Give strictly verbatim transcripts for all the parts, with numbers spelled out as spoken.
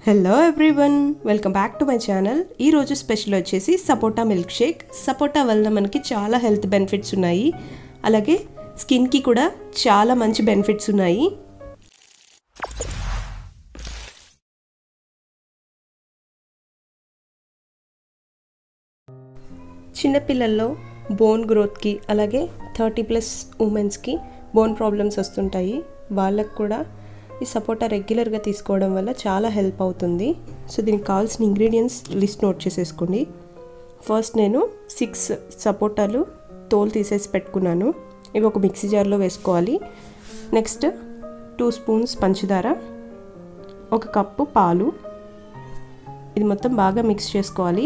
Hello everyone, welcome back to my channel. ఈరోజు special వచ్చేసి sapota milk shake. సపోటా వల్ల మనకి చాలా హెల్త్ బెనిఫిట్స్ ఉన్నాయి, అలాగే స్కిన్కి కూడా చాలా మంచి బెనిఫిట్స్ ఉన్నాయి. చిన్నపిల్లల్లో బోన్ గ్రోత్కి అలాగే థర్టీ ప్లస్ ఉమెన్స్కి బోన్ ప్రాబ్లమ్స్ వస్తుంటాయి. వాళ్ళకు కూడా ఈ సపోటా రెగ్యులర్గా తీసుకోవడం వల్ల చాలా హెల్ప్ అవుతుంది. సో దీనికి కావాల్సిన ఇంగ్రీడియంట్స్ లిస్ట్ నోట్ చేసేసుకోండి. ఫస్ట్ నేను సిక్స్ సపోటాలు తోలు తీసేసి పెట్టుకున్నాను. ఇవి ఒక మిక్సీ జార్లో వేసుకోవాలి. నెక్స్ట్ టూ స్పూన్స్ పంచదార, ఒక కప్పు పాలు, ఇది మొత్తం బాగా మిక్స్ చేసుకోవాలి.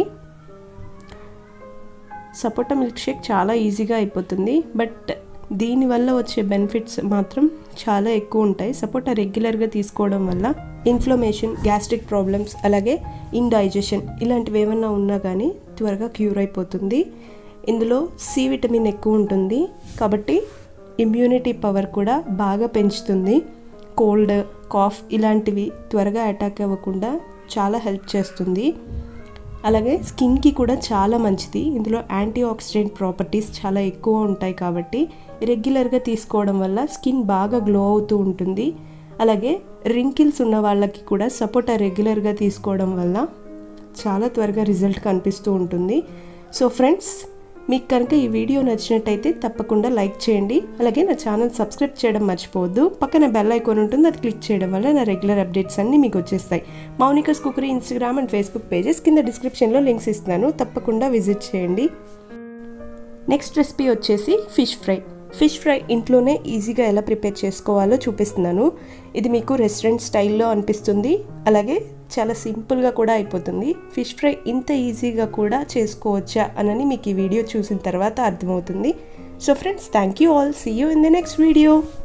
సపోటా మిల్క్ షేక్ చాలా ఈజీగా అయిపోతుంది, బట్ దీనివల్ల వచ్చే బెనిఫిట్స్ మాత్రం చాలా ఎక్కువ ఉంటాయి. సపోటా రెగ్యులర్గా తీసుకోవడం వల్ల ఇన్ఫ్లమేషన్, గ్యాస్ట్రిక్ ప్రాబ్లమ్స్, అలాగే ఇండైజెషన్ ఇలాంటివి ఏమన్నా ఉన్నా కానీ త్వరగా క్యూర్ అయిపోతుంది. ఇందులో సి విటమిన్ ఎక్కువ ఉంటుంది కాబట్టి ఇమ్యూనిటీ పవర్ కూడా బాగా పెంచుతుంది. కోల్డ్, కాఫ్ ఇలాంటివి త్వరగా అటాక్ అవ్వకుండా చాలా హెల్ప్ చేస్తుంది. అలాగే స్కిన్కి కూడా చాలా మంచిది. ఇందులో యాంటీ ఆక్సిడెంట్ ప్రాపర్టీస్ చాలా ఎక్కువ ఉంటాయి కాబట్టి రెగ్యులర్గా తీసుకోవడం వల్ల స్కిన్ బాగా గ్లో అవుతూ ఉంటుంది. అలాగే రింకిల్స్ ఉన్న వాళ్ళకి కూడా సపోటా రెగ్యులర్గా తీసుకోవడం వల్ల చాలా త్వరగా రిజల్ట్ కనిపిస్తూ ఉంటుంది. సో ఫ్రెండ్స్, మీకు కనుక ఈ వీడియో నచ్చినట్టయితే తప్పకుండా లైక్ చేయండి. అలాగే నా ఛానల్ సబ్స్క్రైబ్ చేయడం మర్చిపోవద్దు. పక్కన బెల్ ఐకాన్ ఉంటుంది, అది క్లిక్ చేయడం వల్ల నా రెగ్యులర్ అప్డేట్స్ అన్నీ మీకు వచ్చేస్తాయి. Mounika's cookery Instagram and Facebook pages కింద డిస్క్రిప్షన్లో లింక్స్ ఇస్తున్నాను, తప్పకుండా విజిట్ చేయండి. నెక్స్ట్ రెసిపీ వచ్చేసి ఫిష్ ఫ్రై. ఫిష్ ఫ్రై ఇంట్లోనే ఈజీగా ఎలా ప్రిపేర్ చేసుకోవాలో చూపిస్తున్నాను. ఇది మీకు రెస్టారెంట్ స్టైల్లో అనిపిస్తుంది, అలాగే చాలా సింపుల్గా కూడా అయిపోతుంది. ఫిష్ ఫ్రై ఇంత ఈజీగా కూడా చేసుకోవచ్చా అని మీకు ఈ వీడియో చూసిన తర్వాత అర్థమవుతుంది. So friends, thank you all. See you in the next video.